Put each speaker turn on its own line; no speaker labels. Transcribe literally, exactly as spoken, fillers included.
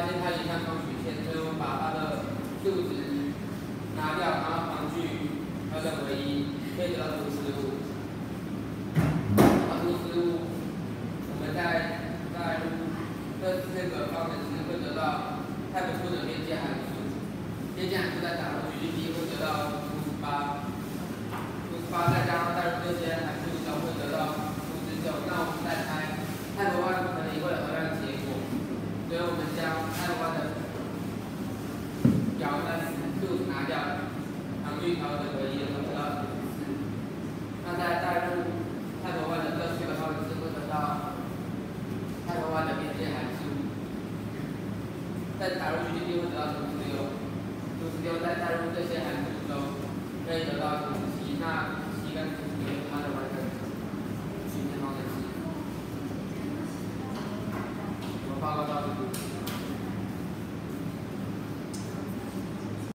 发现它一向双曲线，所以我们把它的数值拿掉，然后旁据它的唯一，可以得到除失误。然后除失误，我们在在这这个方程式会得到 type 2的边界函数，边界函数再打入 G P T 会得到五十八，五十八再加上代入这些函数之后会得到五十九。那我们再猜 type 一可能也会有同样的结果，所以我们将 type 一的表的数拿掉，旁据条的唯一，我们得到九十四。那再代入 type 一的这四个方程式会得到 type 一的边界函数。再打入 G P T 会得到九十六，九十六再代入这些函数中，可以得到九十七。那